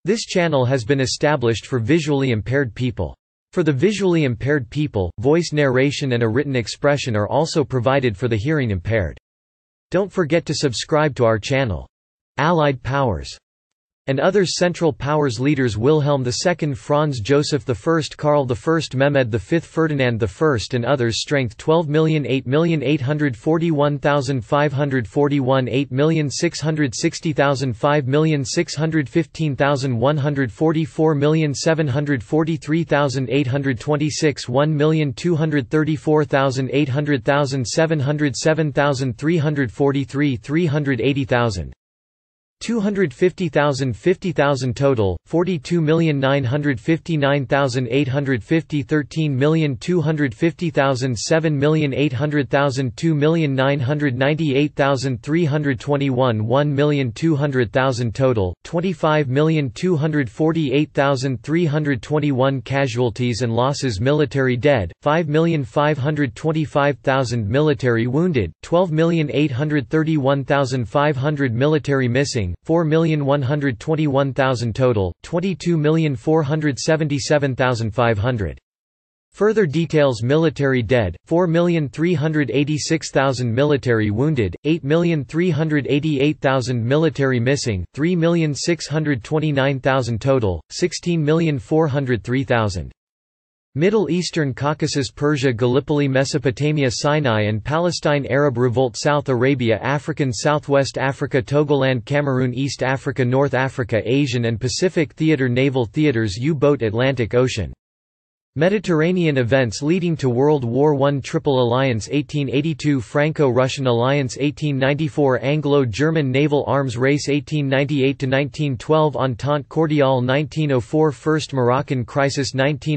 This channel has been established for visually impaired people. For the visually impaired people, voice narration and a written expression are also provided for the hearing impaired. Don't forget to subscribe to our channel. Allied powers and others. Central Powers leaders: Wilhelm II, Franz Joseph I, Karl I, Mehmed V, Ferdinand I, and others. Strength: 12,008,841,541, 8,660,000, 5,615,100, 44,743,826, 1,234,800, 707,343, 380,000. 250,000, 50,000 total, 42,959,850, 13,250,000, 7,800,000, 2,998,321, 1,200,000 total, 25,248,321. Casualties and losses: military dead, 5,525,000, military wounded, 12,831,500, military missing, 4,121,000 total, 22,477,500. Further details: military dead, 4,386,000, military wounded, 8,388,000, military missing, 3,629,000 total, 16,403,000. Middle Eastern: Caucasus, Persia, Gallipoli, Mesopotamia, Sinai and Palestine, Arab Revolt, South Arabia, African, Southwest Africa, Togoland, Cameroon, East Africa, North Africa, Asian and Pacific Theater, Naval theaters, U-boat, Atlantic Ocean. Mediterranean: events leading to World War I, Triple Alliance 1882, Franco-Russian Alliance 1894, Anglo-German naval arms race 1898–1912, Entente Cordiale 1904, First Moroccan Crisis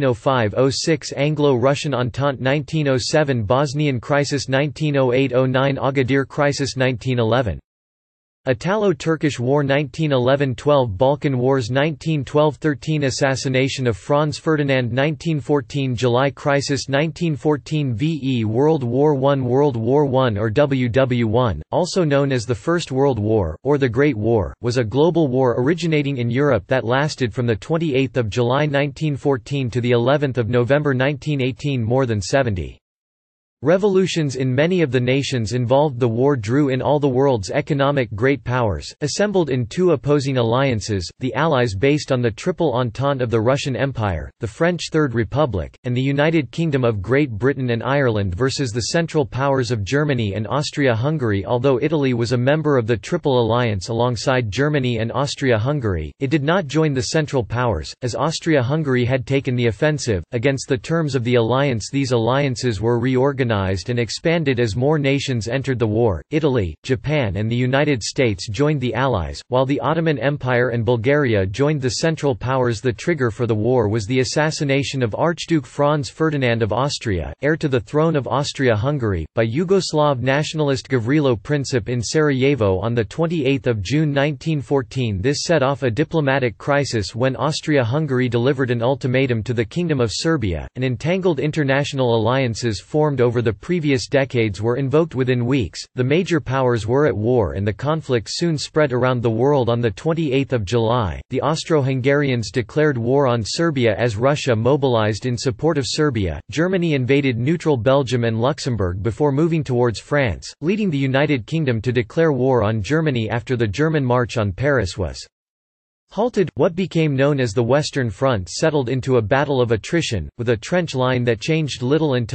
1905–06, Anglo-Russian Entente 1907, Bosnian Crisis 1908–09, Agadir Crisis 1911. Italo-Turkish War 1911–12, Balkan Wars 1912–13, Assassination of Franz Ferdinand 1914, July Crisis 1914, VE World War I. World War I, or WW1, also known as the First World War, or the Great War, was a global war originating in Europe that lasted from 28 July 1914 to of November 1918. More than 70 revolutions in many of the nations involved. The war drew in all the world's economic great powers, assembled in two opposing alliances, the Allies based on the Triple Entente of the Russian Empire, the French Third Republic, and the United Kingdom of Great Britain and Ireland versus the Central Powers of Germany and Austria-Hungary. Although Italy was a member of the Triple Alliance alongside Germany and Austria-Hungary, it did not join the Central Powers, as Austria-Hungary had taken the offensive. Against the terms of the alliance, these alliances were reorganized and expanded as more nations entered the war. Italy, Japan and the United States joined the Allies, while the Ottoman Empire and Bulgaria joined the Central Powers. The trigger for the war was the assassination of Archduke Franz Ferdinand of Austria, heir to the throne of Austria-Hungary, by Yugoslav nationalist Gavrilo Princip in Sarajevo on 28 June 1914. This set off a diplomatic crisis when Austria-Hungary delivered an ultimatum to the Kingdom of Serbia, and entangled international alliances formed over the previous decades were invoked within weeks. The major powers were at war and the conflict soon spread around the world. On 28 July, the Austro-Hungarians declared war on Serbia as Russia mobilized in support of Serbia. Germany invaded neutral Belgium and Luxembourg before moving towards France, leading the United Kingdom to declare war on Germany after the German March on Paris was halted. What became known as the Western Front settled into a battle of attrition, with a trench line that changed little until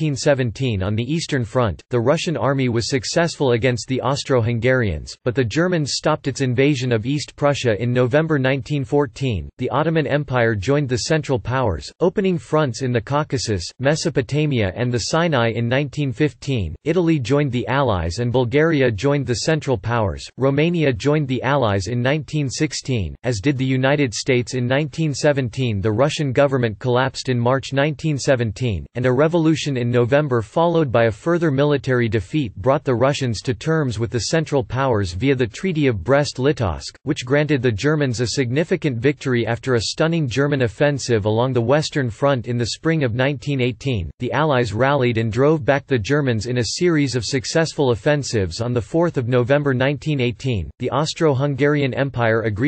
1917. On the Eastern Front, the Russian army was successful against the Austro-Hungarians, but the Germans stopped its invasion of East Prussia in November 1914. The Ottoman Empire joined the Central Powers, opening fronts in the Caucasus, Mesopotamia and the Sinai in 1915. Italy joined the Allies and Bulgaria joined the Central Powers. Romania joined the Allies in 1916. As did the United States in 1917. The Russian government collapsed in March 1917, and a revolution in November followed by a further military defeat brought the Russians to terms with the Central Powers via the Treaty of Brest-Litovsk, which granted the Germans a significant victory after a stunning German offensive along the Western Front in the spring of 1918. The Allies rallied and drove back the Germans in a series of successful offensives. On 4 November 1918, the Austro-Hungarian Empire agreed to an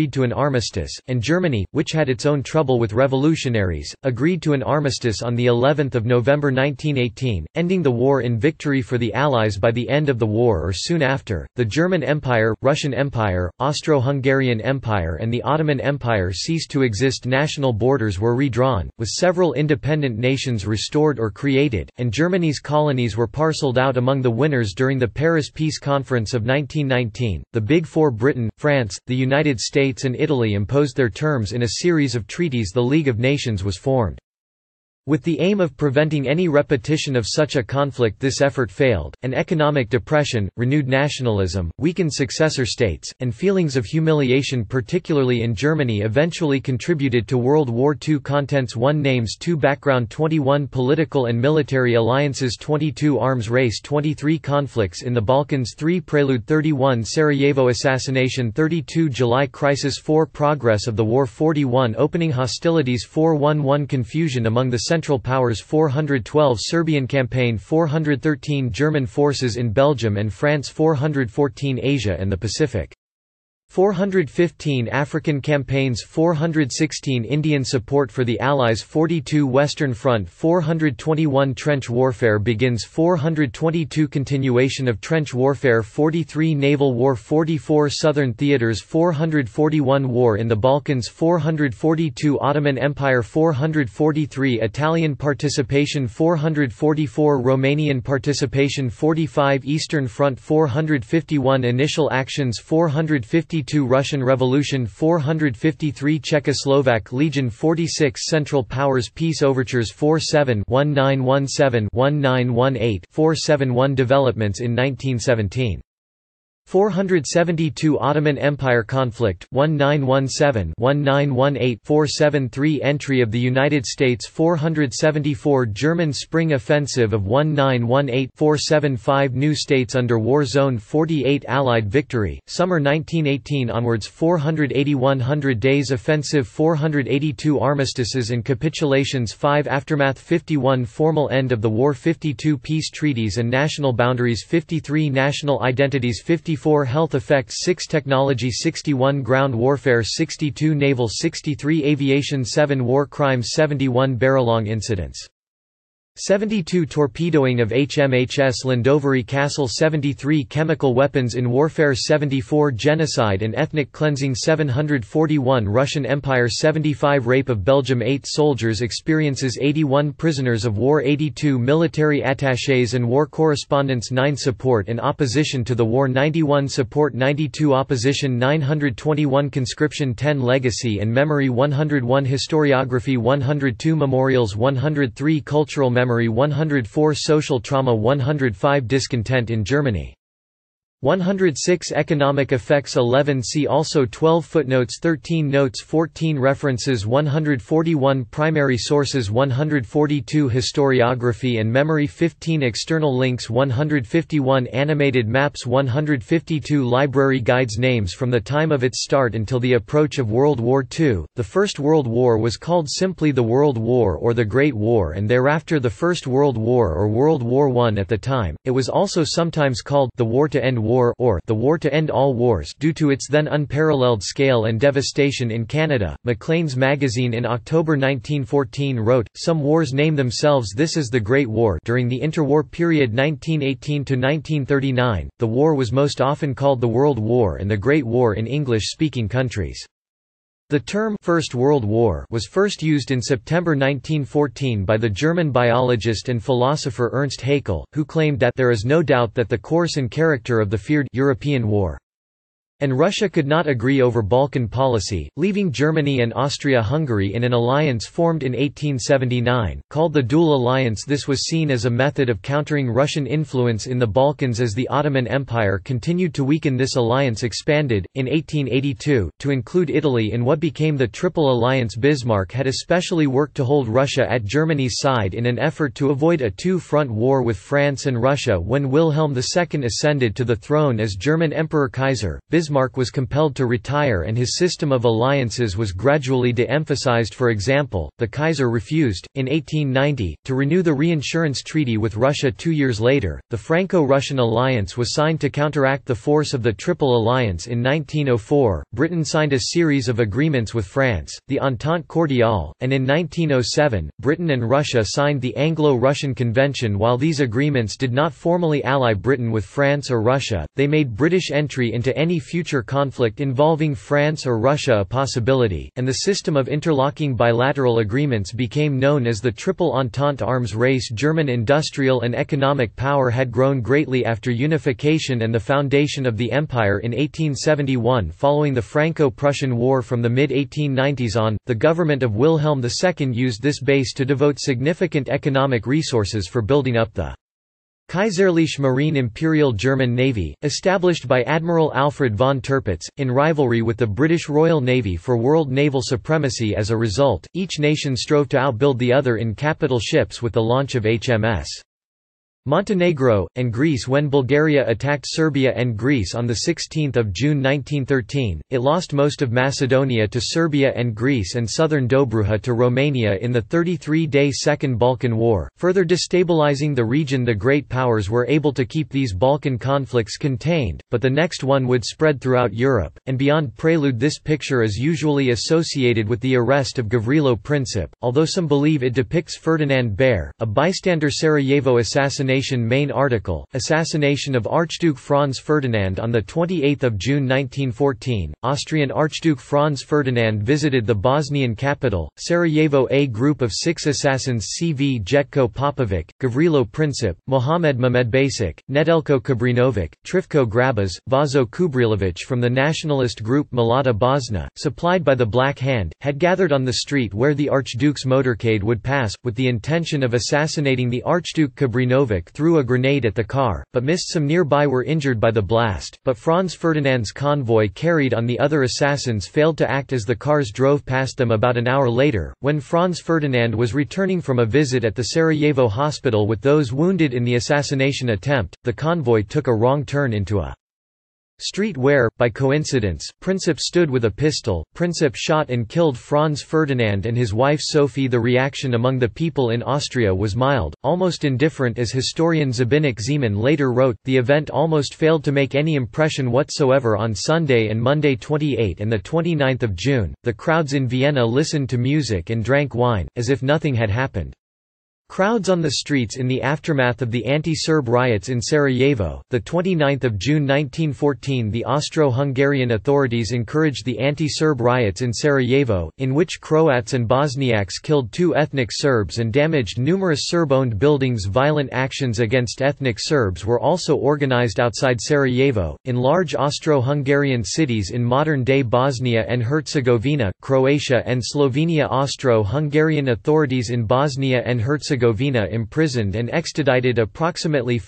armistice, and Germany, which had its own trouble with revolutionaries, agreed to an armistice on the 11th of November 1918, ending the war in victory for the Allies by the end of the war or soon after. The German Empire, Russian Empire, Austro-Hungarian Empire and the Ottoman Empire ceased to exist. National borders were redrawn, with several independent nations restored or created, and Germany's colonies were parceled out among the winners during the Paris Peace Conference of 1919. The Big Four, Britain, France, the United States and Italy, imposed their terms in a series of treaties. The League of Nations was formed. With the aim of preventing any repetition of such a conflict, this effort failed, and economic depression, renewed nationalism, weakened successor states, and feelings of humiliation particularly in Germany eventually contributed to World War II. Contents: 1 Names 2 Background 21 Political and military alliances 22 Arms race 23 Conflicts in the Balkans 3 Prelude 31 Sarajevo assassination 32 July crisis 4 Progress of the war 41 Opening hostilities 411 Confusion among the Central Powers 412 Serbian campaign 413 German forces in Belgium and France 414 Asia and the Pacific 415 African campaigns 416 Indian support for the Allies 42 Western Front 421 Trench warfare begins 422 Continuation of trench warfare 43 Naval war 44 Southern theaters 441 War in the Balkans 442 Ottoman Empire 443 Italian participation 444 Romanian participation 45 Eastern Front 451 Initial actions 452 Russian Revolution 453 Czechoslovak Legion 46 Central Powers Peace Overtures 47 1917 1918 471 Developments in 1917 472 Ottoman Empire conflict 1917-1918 473 Entry of the United States 474 German Spring Offensive of 1918 475 New states under war zone 48 Allied victory, summer 1918 onwards 480 100 days offensive 482 Armistices and capitulations 5 Aftermath 51 Formal end of the war 52 Peace treaties and national boundaries 53 National identities 54 Health effects 6 Technology 61 Ground warfare 62 Naval 63 Aviation 7 War crimes 71 Baralong incidents 72 Torpedoing of HMHS Llandovery Castle 73 Chemical weapons in warfare 74 Genocide and ethnic cleansing 741 Russian Empire 75 Rape of Belgium 8 Soldiers experiences 81 Prisoners of war 82 Military attachés and war correspondents 9 Support and opposition to the war 91 Support 92 Opposition 921 Conscription 10 Legacy and memory 101 Historiography 102 Memorials 103 Cultural memory 104 Social trauma 105 Discontent in Germany 106 Economic effects 11 See also 12 Footnotes 13 Notes 14 References 141 Primary sources 142 Historiography and memory 15 External links 151 Animated maps 152 Library guides Names from the time of its start until the approach of World War II. The First World War was called simply the World War or the Great War and thereafter the First World War or World War I. At the time, it was also sometimes called the War to End War or the War to End All Wars due to its then unparalleled scale and devastation in Canada. Maclean's magazine in October 1914 wrote, "Some wars name themselves this is the Great War." During the interwar period 1918 to 1939, the war was most often called the World War and the Great War in English-speaking countries. The term First World War was first used in September 1914 by the German biologist and philosopher Ernst Haeckel, who claimed that there is no doubt that the course and character of the feared European war and Russia could not agree over Balkan policy, leaving Germany and Austria-Hungary in an alliance formed in 1879, called the Dual Alliance. This was seen as a method of countering Russian influence in the Balkans as the Ottoman Empire continued to weaken. This alliance expanded, in 1882, to include Italy in what became the Triple Alliance. Bismarck had especially worked to hold Russia at Germany's side in an effort to avoid a two-front war with France and Russia. When Wilhelm II ascended to the throne as German Emperor Kaiser, Bismarck Bismarck was compelled to retire and his system of alliances was gradually de-emphasized. For example, the Kaiser refused, in 1890, to renew the reinsurance treaty with Russia. 2 years later, the Franco-Russian alliance was signed to counteract the force of the Triple Alliance. In 1904, Britain signed a series of agreements with France, the Entente Cordiale, and in 1907, Britain and Russia signed the Anglo-Russian Convention. While these agreements did not formally ally Britain with France or Russia, they made British entry into any future conflict involving France or Russia a possibility, and the system of interlocking bilateral agreements became known as the Triple Entente arms race. German industrial and economic power had grown greatly after unification and the foundation of the empire in 1871. Following the Franco-Prussian War from the mid-1890s on, the government of Wilhelm II used this base to devote significant economic resources for building up the Kaiserliche Marine Imperial German Navy, established by Admiral Alfred von Tirpitz, in rivalry with the British Royal Navy for world naval supremacy. As a result, each nation strove to outbuild the other in capital ships with the launch of HMS Montenegro, and Greece. When Bulgaria attacked Serbia and Greece on 16 June 1913, it lost most of Macedonia to Serbia and Greece and southern Dobruja to Romania in the 33-day Second Balkan War, further destabilizing the region. The great powers were able to keep these Balkan conflicts contained, but the next one would spread throughout Europe, and beyond. Prelude. This picture is usually associated with the arrest of Gavrilo Princip, although some believe it depicts Ferdinand Baer, a bystander. Sarajevo assassination. Main article, Assassination of Archduke Franz Ferdinand on 28 June 1914, Austrian Archduke Franz Ferdinand visited the Bosnian capital, Sarajevo. A group of 6 assassins C.V. Jetko Popovic, Gavrilo Princip, Mohamed Mehmedbasic, Nedeljko Kabrinovic, Trifko Grabas, Vaso Kubrilovic from the nationalist group Mlada Bosna, supplied by the Black Hand, had gathered on the street where the Archduke's motorcade would pass, with the intention of assassinating the Archduke. Kabrinovic threw a grenade at the car, but missed. Some nearby were injured by the blast, but Franz Ferdinand's convoy carried on. The other assassins failed to act as the cars drove past them. About an hour later, when Franz Ferdinand was returning from a visit at the Sarajevo hospital with those wounded in the assassination attempt, the convoy took a wrong turn into a street where, by coincidence, Princip stood with a pistol. Princip shot and killed Franz Ferdinand and his wife Sophie. The reaction among the people in Austria was mild, almost indifferent. As historian Zbynek Zeman later wrote, the event almost failed to make any impression whatsoever. On Sunday and Monday 28 and 29 June, the crowds in Vienna listened to music and drank wine, as if nothing had happened. Crowds on the streets in the aftermath of the anti-Serb riots in Sarajevo. The 29th of June 1914, the Austro-Hungarian authorities encouraged the anti-Serb riots in Sarajevo, in which Croats and Bosniaks killed 2 ethnic Serbs and damaged numerous Serb-owned buildings. Violent actions against ethnic Serbs were also organized outside Sarajevo, in large Austro-Hungarian cities in modern-day Bosnia and Herzegovina, Croatia and Slovenia. Austro-Hungarian authorities in Bosnia and Herzegovina imprisoned and extradited approximately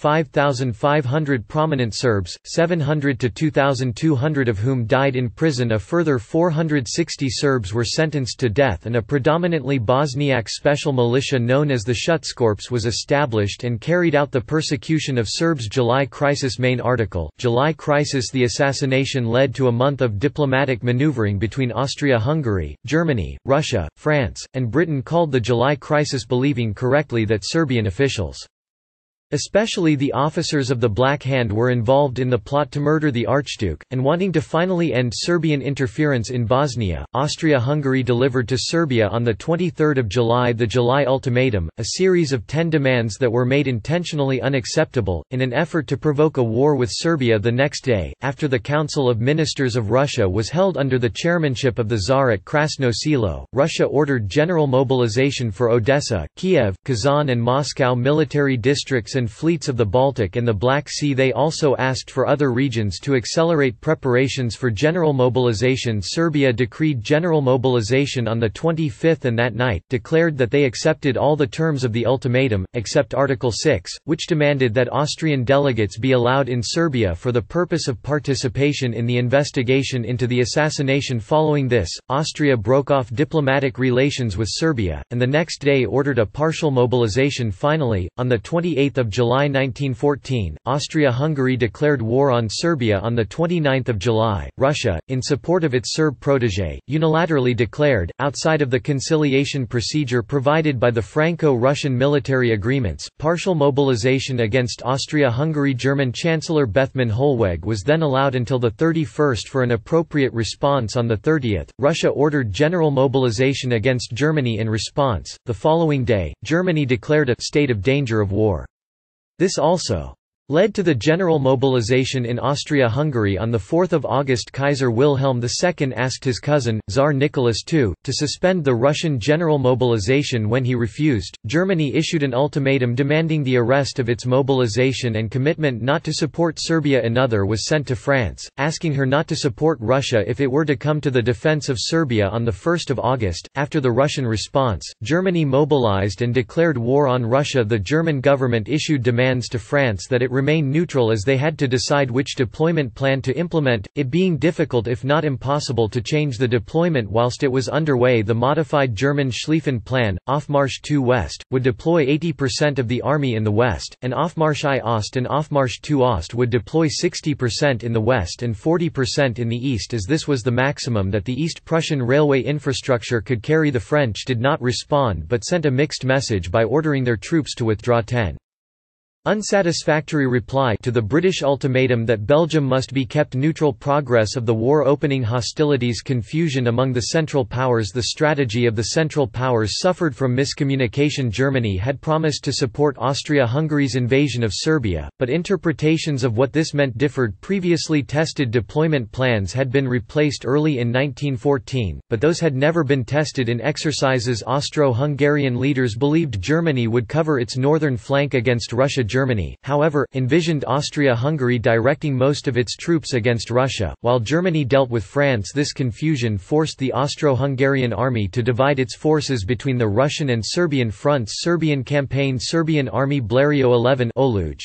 5,500 prominent Serbs, 700 to 2,200 of whom died in prison. A further 460 Serbs were sentenced to death, and a predominantly Bosniak special militia known as the Schutzkorps was established and carried out the persecution of Serbs. July Crisis. Main article, July Crisis. The assassination led to a month of diplomatic maneuvering between Austria-Hungary, Germany, Russia, France, and Britain called the July Crisis, believing correctly that Serbian officials, especially the officers of the Black Hand, were involved in the plot to murder the Archduke, and wanting to finally end Serbian interference in Bosnia, Austria-Hungary delivered to Serbia on 23 July the July Ultimatum, a series of 10 demands that were made intentionally unacceptable, in an effort to provoke a war with Serbia. The next day, after the Council of Ministers of Russia was held under the chairmanship of the Tsar at Krasno Selo, Russia ordered general mobilization for Odessa, Kiev, Kazan and Moscow military districts and fleets of the Baltic and the Black Sea. They also asked for other regions to accelerate preparations for general mobilization. Serbia decreed general mobilization on the 25th and that night, declared that they accepted all the terms of the ultimatum, except Article 6, which demanded that Austrian delegates be allowed in Serbia for the purpose of participation in the investigation into the assassination. Following this, Austria broke off diplomatic relations with Serbia, and the next day ordered a partial mobilization. Finally, on 28 July 1914, Austria-Hungary declared war on Serbia on 29 July. Russia, in support of its Serb protégé, unilaterally declared, outside of the conciliation procedure provided by the Franco-Russian military agreements, partial mobilization against Austria-Hungary. German Chancellor Bethmann Hollweg was then allowed until the 31st for an appropriate response. On the 30th, Russia ordered general mobilization against Germany in response. The following day, Germany declared a state of danger of war. This also led to the general mobilization in Austria-Hungary. On 4 August, Kaiser Wilhelm II asked his cousin, Tsar Nicholas II, to suspend the Russian general mobilization. When he refused, Germany issued an ultimatum demanding the arrest of its mobilization and commitment not to support Serbia. Another was sent to France, asking her not to support Russia if it were to come to the defense of Serbia. On 1 August, after the Russian response, Germany mobilized and declared war on Russia. The German government issued demands to France that it remain neutral, as they had to decide which deployment plan to implement, it being difficult if not impossible to change the deployment whilst it was underway. The modified German Schlieffen Plan, Aufmarsch II West, would deploy 80% of the army in the west, and Aufmarsch I Ost and Aufmarsch II Ost would deploy 60% in the west and 40% in the east, as this was the maximum that the East Prussian railway infrastructure could carry. The French did not respond but sent a mixed message by ordering their troops to withdraw. Unsatisfactory reply to the British ultimatum that Belgium must be kept neutral. Progress of the war. Opening hostilities. Confusion among the Central Powers. The strategy of the Central Powers suffered from miscommunication. Germany had promised to support Austria-Hungary's invasion of Serbia, but interpretations of what this meant differed. Previously tested deployment plans had been replaced early in 1914, but those had never been tested in exercises. Austro-Hungarian leaders believed Germany would cover its northern flank against Russia. Germany, however, envisioned Austria-Hungary directing most of its troops against Russia, while Germany dealt with France. This confusion forced the Austro-Hungarian army to divide its forces between the Russian and Serbian fronts. Serbian campaign. Serbian Army. Blériot 11 Oluj,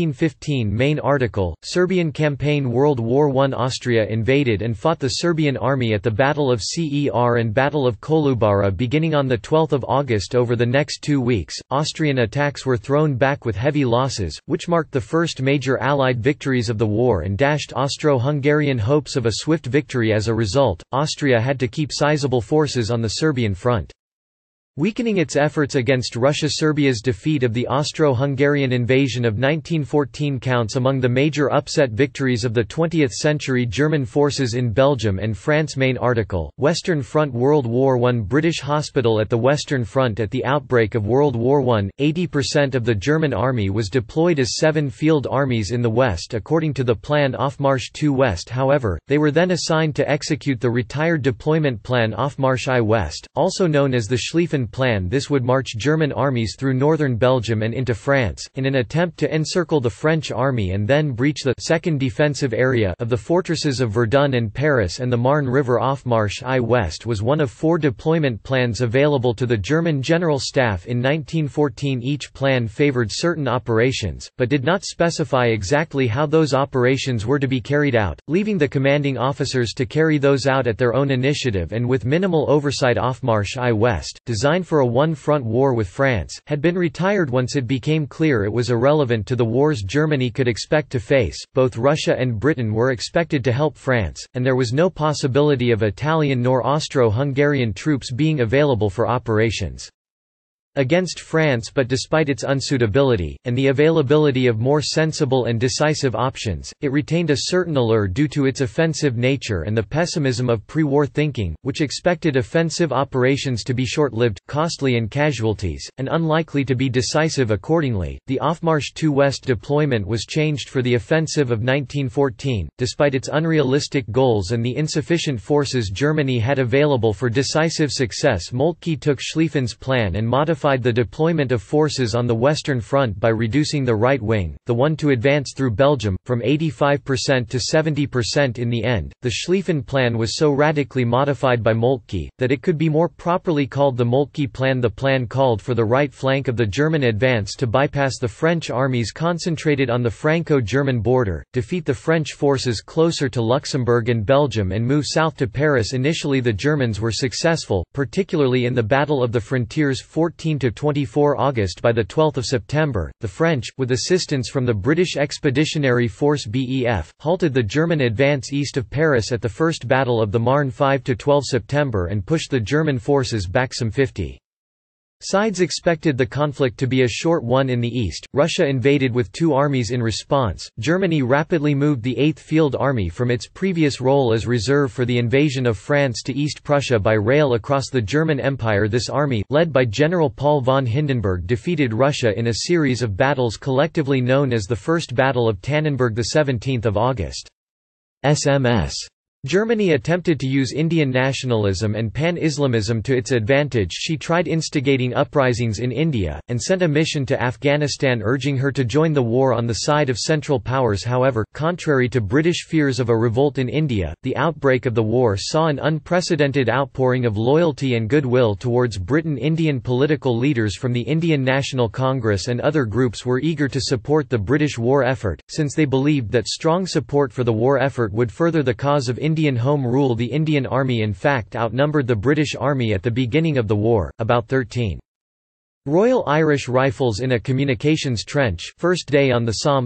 1915. Main article, Serbian campaign. World War I. Austria invaded and fought the Serbian army at the Battle of Cer and Battle of Kolubara beginning on 12 August. Over the next 2 weeks, Austrian attacks were thrown back with heavy losses, which marked the first major Allied victories of the war and dashed Austro-Hungarian hopes of a swift victory. As a result, Austria had to keep sizable forces on the Serbian front, weakening its efforts against Russia. Serbia's defeat of the Austro-Hungarian invasion of 1914 counts among the major upset victories of the 20th century. German forces in Belgium and France. Main article, Western Front. World War I. British hospital at the Western Front. At the outbreak of World War I, 80% of the German army was deployed as 7 field armies in the west according to the plan Aufmarsch II West. However, they were then assigned to execute the retired deployment plan Aufmarsch I West, also known as the Schlieffen Plan. This would march German armies through northern Belgium and into France, in an attempt to encircle the French army and then breach the second defensive area of the fortresses of Verdun and Paris and the Marne River. Aufmarsch I West was one of 4 deployment plans available to the German General Staff in 1914. Each plan favored certain operations, but did not specify exactly how those operations were to be carried out, leaving the commanding officers to carry those out at their own initiative and with minimal oversight. Aufmarsch I West, designed for a one-front war with France, had been retired once it became clear it was irrelevant to the wars Germany could expect to face. Both Russia and Britain were expected to help France, and there was no possibility of Italian nor Austro-Hungarian troops being available for operations against France. But despite its unsuitability, and the availability of more sensible and decisive options, it retained a certain allure due to its offensive nature and the pessimism of pre-war thinking, which expected offensive operations to be short-lived, costly in casualties, and unlikely to be decisive. Accordingly, the Aufmarsch II West deployment was changed for the offensive of 1914. Despite its unrealistic goals and the insufficient forces Germany had available for decisive success, Moltke took Schlieffen's plan and modified the deployment of forces on the Western Front by reducing the right wing, the one to advance through Belgium, from 85% to 70%. In the end, the Schlieffen Plan was so radically modified by Moltke, that it could be more properly called the Moltke Plan. The plan called for the right flank of the German advance to bypass the French armies concentrated on the Franco-German border, defeat the French forces closer to Luxembourg and Belgium and move south to Paris. Initially the Germans were successful, particularly in the Battle of the Frontiers 14 19–24 August. By 12 September, the French, with assistance from the British Expeditionary Force BEF, halted the German advance east of Paris at the First Battle of the Marne 5–12 September and pushed the German forces back some 50. Sides expected the conflict to be a short one in the east. Russia invaded with 2 armies in response. Germany rapidly moved the 8th Field Army from its previous role as reserve for the invasion of France to East Prussia by rail across the German Empire. This army, led by General Paul von Hindenburg, defeated Russia in a series of battles collectively known as the First Battle of Tannenberg, 17 August. SMS Germany attempted to use Indian nationalism and pan-Islamism to its advantage. She tried instigating uprisings in India, and sent a mission to Afghanistan urging her to join the war on the side of Central Powers. However, contrary to British fears of a revolt in India, the outbreak of the war saw an unprecedented outpouring of loyalty and goodwill towards Britain. Indian political leaders from the Indian National Congress and other groups were eager to support the British war effort, since they believed that strong support for the war effort would further the cause of Indian Home Rule. The Indian Army in fact outnumbered the British Army at the beginning of the war, about 13. Royal Irish Rifles in a communications trench. First day on the Somme,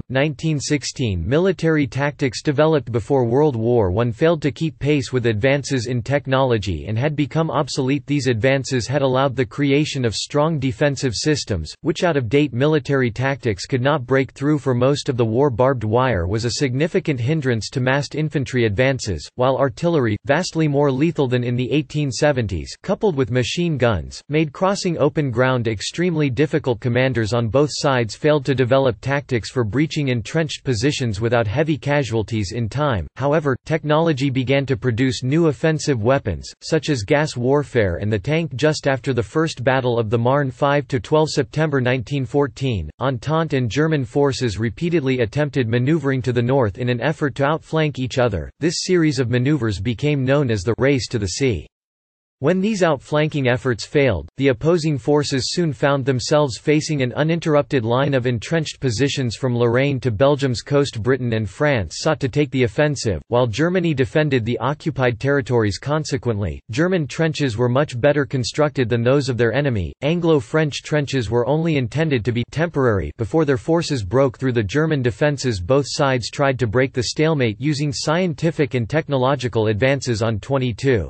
1916. Military tactics developed before World War I failed to keep pace with advances in technology and had become obsolete. These advances had allowed the creation of strong defensive systems, which out-of-date military tactics could not break through. For most of the war, barbed wire was a significant hindrance to massed infantry advances, while artillery, vastly more lethal than in the 1870s, coupled with machine guns, made crossing open ground extremely difficult. Commanders on both sides failed to develop tactics for breaching entrenched positions without heavy casualties in time. However, technology began to produce new offensive weapons, such as gas warfare and the tank. Just after the First Battle of the Marne 5–12 September 1914, Entente and German forces repeatedly attempted maneuvering to the north in an effort to outflank each other. This series of maneuvers became known as the Race to the Sea. When these outflanking efforts failed, the opposing forces soon found themselves facing an uninterrupted line of entrenched positions from Lorraine to Belgium's coast. Britain and France sought to take the offensive, while Germany defended the occupied territories. Consequently, German trenches were much better constructed than those of their enemy. Anglo-French trenches were only intended to be temporary before their forces broke through the German defences. Both sides tried to break the stalemate using scientific and technological advances. On 22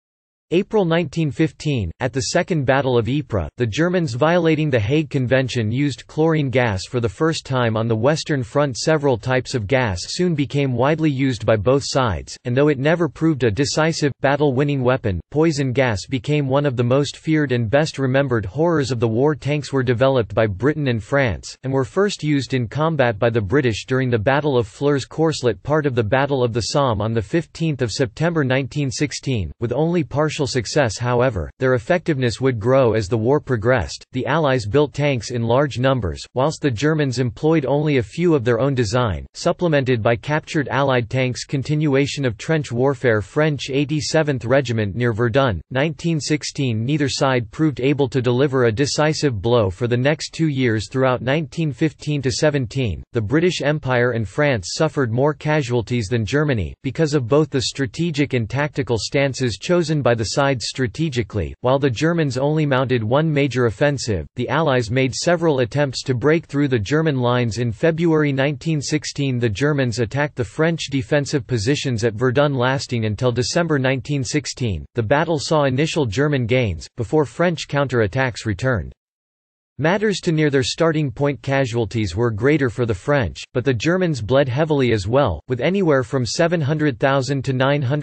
April 1915, at the Second Battle of Ypres, the Germans, violating the Hague Convention, used chlorine gas for the first time on the Western Front. Several types of gas soon became widely used by both sides, and though it never proved a decisive, battle-winning weapon, poison gas became one of the most feared and best remembered horrors of the war. Tanks were developed by Britain and France, and were first used in combat by the British during the Battle of Flers-Courcelette, part of the Battle of the Somme on 15 September 1916, with only partial success. However, their effectiveness would grow as the war progressed. The Allies built tanks in large numbers, whilst the Germans employed only a few of their own design, supplemented by captured Allied tanks. Continuation of trench warfare. French 87th Regiment near Verdun, 1916. Neither side proved able to deliver a decisive blow for the next 2 years. Throughout 1915–17, the British Empire and France suffered more casualties than Germany, because of both the strategic and tactical stances chosen by the sides strategically. While the Germans only mounted one major offensive, the Allies made several attempts to break through the German lines. In February 1916, the Germans attacked the French defensive positions at Verdun, lasting until December 1916. The battle saw initial German gains, before French counterattacks returned. Matters to near their starting point. Casualties were greater for the French, but the Germans bled heavily as well, with anywhere from 700,000 to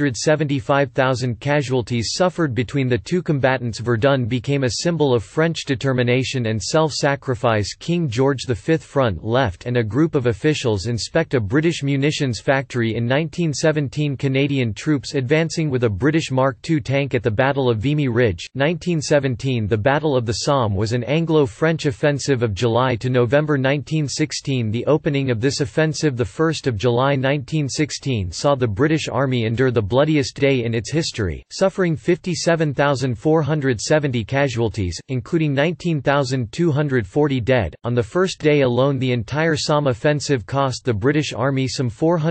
975,000 casualties suffered between the two combatants. Verdun became a symbol of French determination and self-sacrifice. King George V Front left and a group of officials inspect a British munitions factory. In 1917, Canadian troops advancing with a British Mark II tank at the Battle of Vimy Ridge. 1917, the Battle of the Somme was an Anglo-French French offensive of July to November 1916. The opening of this offensive, the 1st of July 1916, saw the British Army endure the bloodiest day in its history, suffering 57,470 casualties, including 19,240 dead. On the first day alone, the entire Somme offensive cost the British Army some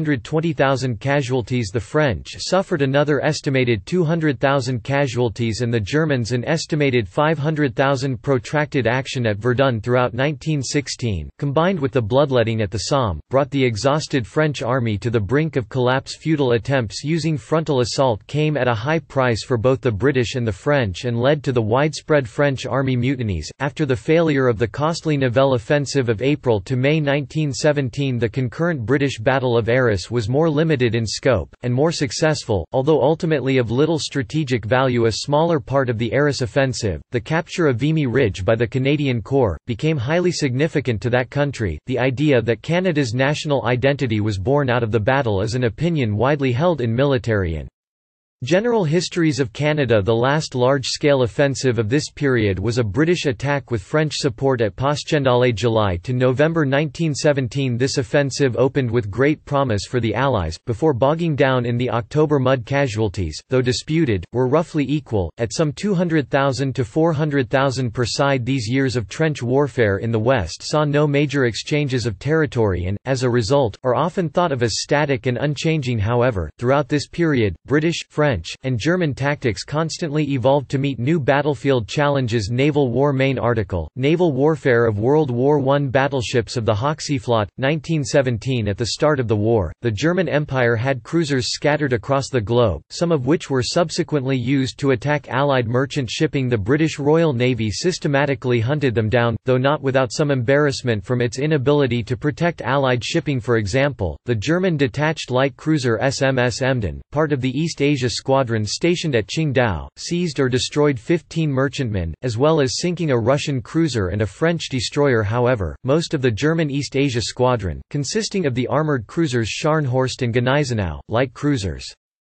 420,000 casualties. The French suffered another estimated 200,000 casualties and the Germans an estimated 500,000. Protracted action at Verdun throughout 1916, combined with the bloodletting at the Somme, brought the exhausted French army to the brink of collapse. Futile attempts using frontal assault came at a high price for both the British and the French and led to the widespread French army mutinies. After the failure of the costly Nivelle offensive of April to May 1917, the concurrent British Battle of Arras was more limited in scope, and more successful, although ultimately of little strategic value. A smaller part of the Arras offensive, the capture of Vimy Ridge by the Canadian Corps, became highly significant to that country. The idea that Canada's national identity was born out of the battle is an opinion widely held in military and general histories of Canada. The last large-scale offensive of this period was a British attack with French support at Passchendaele July to November 1917. This offensive opened with great promise for the Allies, before bogging down in the October mud. Casualties, though disputed, were roughly equal, at some 200,000 to 400,000 per side. These years of trench warfare in the West saw no major exchanges of territory and, as a result, are often thought of as static and unchanging. However, throughout this period, British, French, and German tactics constantly evolved to meet new battlefield challenges. Naval War. Main article, Naval Warfare of World War I. Battleships of the Hochseeflotte, 1917. At the start of the war, the German Empire had cruisers scattered across the globe, some of which were subsequently used to attack Allied merchant shipping. The British Royal Navy systematically hunted them down, though not without some embarrassment from its inability to protect Allied shipping. For example, the German detached light cruiser SMS Emden, part of the East Asia Squadron stationed at Qingdao, seized or destroyed 15 merchantmen, as well as sinking a Russian cruiser and a French destroyer. However, most of the German East Asia Squadron, consisting of the armoured cruisers Scharnhorst and Gneisenau, light cruisers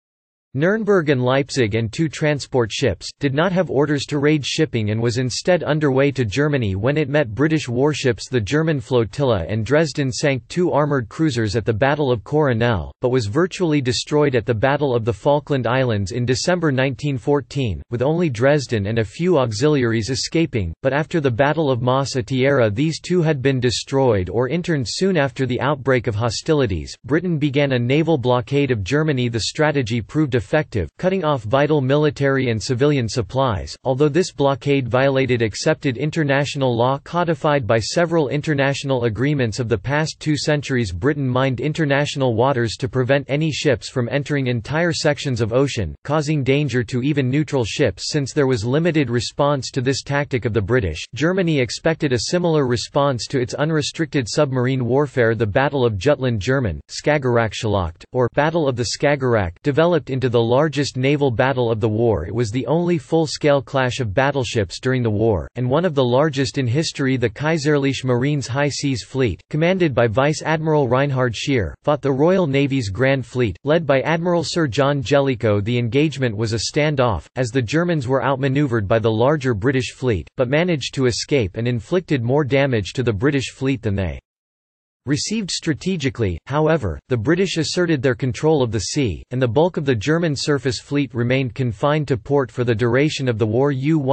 Nürnberg and Leipzig and 2 transport ships, did not have orders to raid shipping and was instead underway to Germany when it met British warships. The German flotilla and Dresden sank 2 armoured cruisers at the Battle of Coronel, but was virtually destroyed at the Battle of the Falkland Islands in December 1914, with only Dresden and a few auxiliaries escaping. But after the Battle of Mas a Tierra, these 2 had been destroyed or interned. Soon after the outbreak of hostilities, Britain began a naval blockade of Germany. The strategy proved effective, cutting off vital military and civilian supplies. Although this blockade violated accepted international law codified by several international agreements of the past 2 centuries, Britain mined international waters to prevent any ships from entering entire sections of ocean, causing danger to even neutral ships. Since there was limited response to this tactic of the British, Germany expected a similar response to its unrestricted submarine warfare. The Battle of Jutland German, Skagerrakschlacht, or Battle of the Skagerrak, developed into the largest naval battle of the war. It was the only full-scale clash of battleships during the war, and one of the largest in history. The Kaiserliche Marines High Seas Fleet, commanded by Vice Admiral Reinhard Scheer, fought the Royal Navy's Grand Fleet, led by Admiral Sir John Jellicoe. The engagement was a standoff, as the Germans were outmaneuvered by the larger British fleet, but managed to escape and inflicted more damage to the British fleet than they received strategically. However, the British asserted their control of the sea, and the bulk of the German surface fleet remained confined to port for the duration of the war.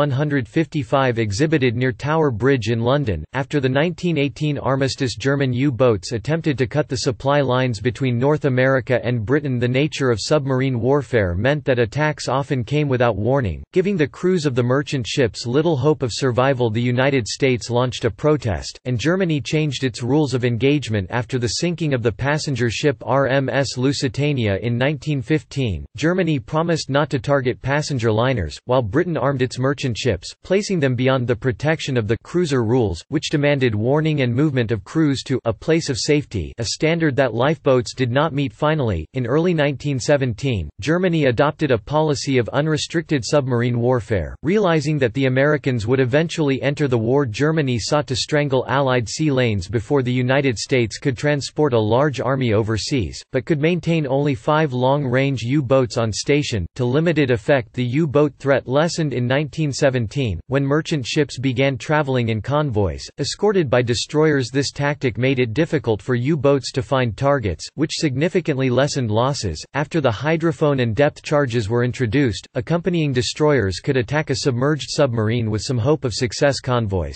U-155 exhibited near Tower Bridge in London. After the 1918 armistice, German U-boats attempted to cut the supply lines between North America and Britain. The nature of submarine warfare meant that attacks often came without warning, giving the crews of the merchant ships little hope of survival. The United States launched a protest, and Germany changed its rules of engagement after the sinking of the passenger ship RMS Lusitania in 1915. Germany promised not to target passenger liners, while Britain armed its merchant ships, placing them beyond the protection of the cruiser rules, which demanded warning and movement of crews to a place of safety, a standard that lifeboats did not meet. Finally, in early 1917, Germany adopted a policy of unrestricted submarine warfare. Realizing that the Americans would eventually enter the war, Germany sought to strangle Allied sea lanes before the United States States could transport a large army overseas, but could maintain only 5 long-range U-boats on station. To limited effect, the U-boat threat lessened in 1917, when merchant ships began traveling in convoys, escorted by destroyers. This tactic made it difficult for U-boats to find targets, which significantly lessened losses. After the hydrophone and depth charges were introduced, accompanying destroyers could attack a submerged submarine with some hope of success. Convoys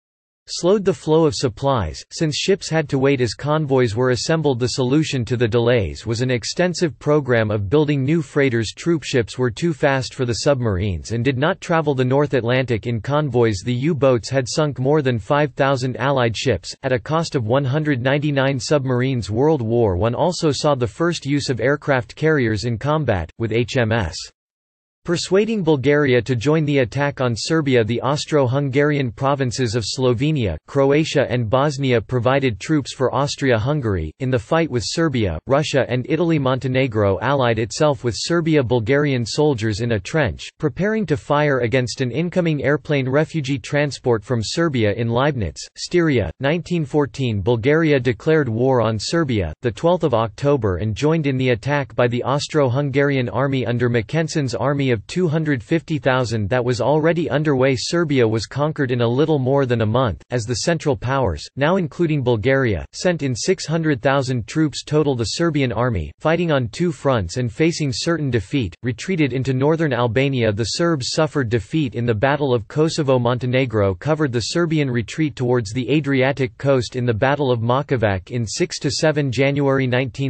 slowed the flow of supplies, since ships had to wait as convoys were assembled. The solution to the delays was an extensive program of building new freighters. Troopships were too fast for the submarines and did not travel the North Atlantic in convoys. The U-boats had sunk more than 5,000 Allied ships, at a cost of 199 submarines. World War I also saw the first use of aircraft carriers in combat, with HMS persuading Bulgaria to join the attack on Serbia. The Austro-Hungarian provinces of Slovenia, Croatia and Bosnia provided troops for Austria-Hungary. In the fight with Serbia, Russia and Italy, Montenegro allied itself with Serbia-Bulgarian soldiers in a trench, preparing to fire against an incoming airplane refugee transport from Serbia in Leibniz, Styria. 1914 Bulgaria declared war on Serbia, 12 October, and joined in the attack by the Austro-Hungarian army under Mackenson's army of 250,000 that was already underway. Serbia was conquered in a little more than a month, as the Central Powers, now including Bulgaria, sent in 600,000 troops total. The Serbian army, fighting on 2 fronts and facing certain defeat, retreated into northern Albania. The Serbs suffered defeat in the Battle of Kosovo. Montenegro covered the Serbian retreat towards the Adriatic coast in the Battle of Makovac in 6–7 January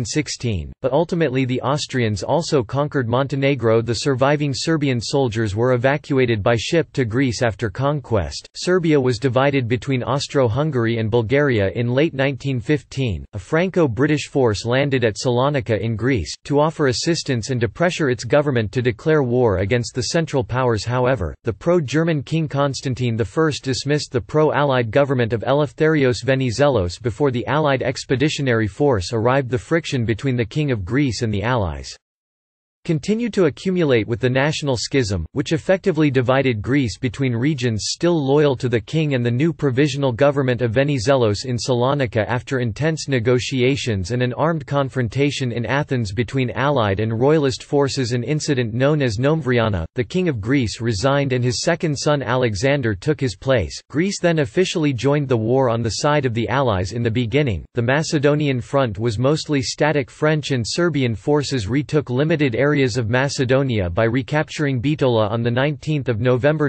1916, but ultimately the Austrians also conquered Montenegro. The surviving Serbian soldiers were evacuated by ship to Greece after conquest. Serbia was divided between Austro-Hungary and Bulgaria in late 1915. A Franco-British force landed at Salonika in Greece, to offer assistance and to pressure its government to declare war against the Central Powers. However, the pro-German King Constantine I dismissed the pro-Allied government of Eleftherios Venizelos before the Allied expeditionary force arrived. The friction between the King of Greece and the Allies continued to accumulate with the national schism, which effectively divided Greece between regions still loyal to the king and the new provisional government of Venizelos in Salonika. After intense negotiations and an armed confrontation in Athens between Allied and Royalist forces, an incident known as Nomvriana, the king of Greece resigned and his second son Alexander took his place. Greece then officially joined the war on the side of the Allies. In the beginning, the Macedonian front was mostly static. French and Serbian forces retook limited areas of Macedonia by recapturing Bitola on 19 November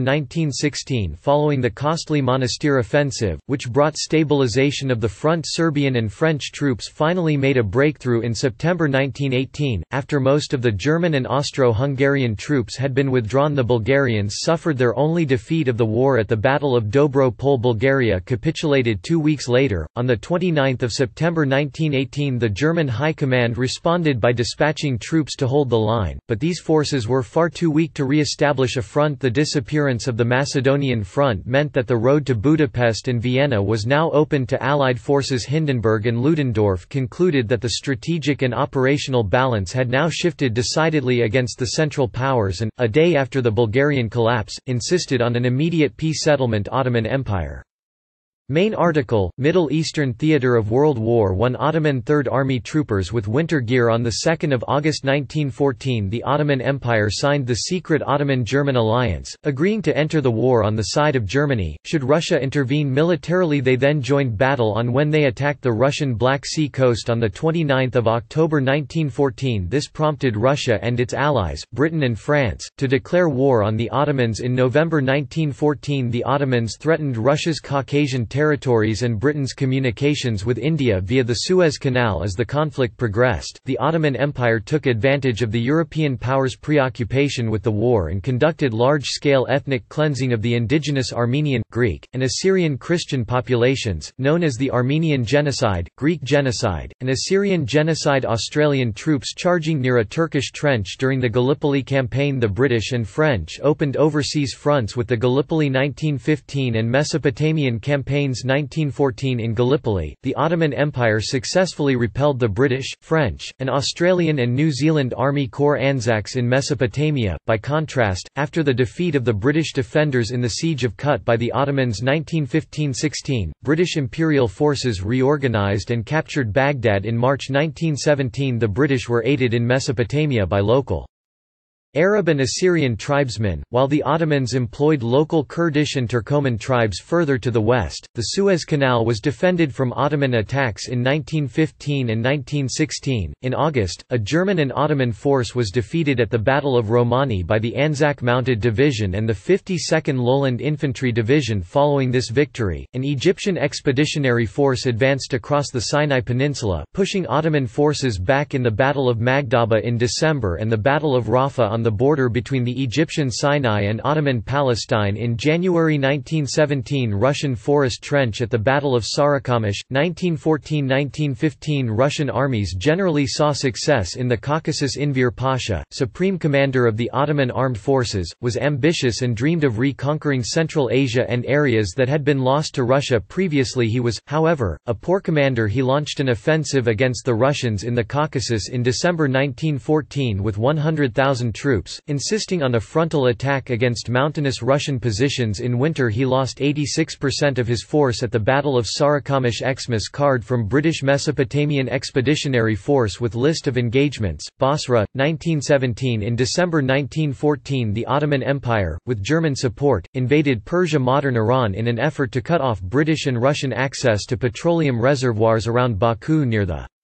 1916 following the costly Monastir offensive, which brought stabilization of the front. Serbian and French troops finally made a breakthrough in September 1918, after most of the German and Austro-Hungarian troops had been withdrawn. The Bulgarians suffered their only defeat of the war at the Battle of Dobro Pole. Bulgaria capitulated 2 weeks later. On 29 September 1918 the German High Command responded by dispatching troops to hold the line, but these forces were far too weak to re-establish a front. The disappearance of the Macedonian front meant that the road to Budapest and Vienna was now open to Allied forces. Hindenburg and Ludendorff concluded that the strategic and operational balance had now shifted decidedly against the Central Powers and, a day after the Bulgarian collapse, insisted on an immediate peace settlement. Ottoman Empire. Main article, Middle Eastern theater of World War I. Ottoman Third Army troopers with winter gear. On 2 August 1914 the Ottoman Empire signed the secret Ottoman-German alliance, agreeing to enter the war on the side of Germany, should Russia intervene militarily. They then joined battle on when they attacked the Russian Black Sea coast on 29 October 1914. This prompted Russia and its allies, Britain and France, to declare war on the Ottomans. In November 1914 the Ottomans threatened Russia's Caucasian territories and Britain's communications with India via the Suez Canal. As the conflict progressed, the Ottoman Empire took advantage of the European powers' preoccupation with the war and conducted large-scale ethnic cleansing of the indigenous Armenian, Greek, and Assyrian Christian populations, known as the Armenian Genocide, Greek Genocide, and Assyrian Genocide. Australian troops charging near a Turkish trench during the Gallipoli campaign. The British and French opened overseas fronts with the Gallipoli 1915 and Mesopotamian campaigns campaigns 1914 in Gallipoli, the Ottoman Empire successfully repelled the British, French, and Australian and New Zealand Army Corps Anzacs in Mesopotamia. By contrast, after the defeat of the British defenders in the Siege of Kut by the Ottomans 1915–16, British imperial forces reorganised and captured Baghdad in March 1917. The British were aided in Mesopotamia by local Arab and Assyrian tribesmen, while the Ottomans employed local Kurdish and Turkoman tribes further to the west. The Suez Canal was defended from Ottoman attacks in 1915 and 1916. In August, a German and Ottoman force was defeated at the Battle of Romani by the Anzac Mounted Division and the 52nd Lowland Infantry Division. Following this victory, an Egyptian expeditionary force advanced across the Sinai Peninsula, pushing Ottoman forces back in the Battle of Magdaba in December and the Battle of Rafah on the border between the Egyptian Sinai and Ottoman Palestine in January 1917. Russian Forest Trench at the Battle of Sarikamish, 1914–1915. Russian armies generally saw success in the Caucasus. Enver Pasha, supreme commander of the Ottoman armed forces, was ambitious and dreamed of reconquering Central Asia and areas that had been lost to Russia previously. He was, however, a poor commander. He launched an offensive against the Russians in the Caucasus in December 1914 with 100,000 troops, insisting on a frontal attack against mountainous Russian positions. In winter he lost 86% of his force at the Battle of Sarikamish. Xmas card from British Mesopotamian Expeditionary Force with list of engagements, Basra, 1917. In December 1914 the Ottoman Empire, with German support, invaded Persia. Modern Iran in an effort to cut off British and Russian access to petroleum reservoirs around Baku near the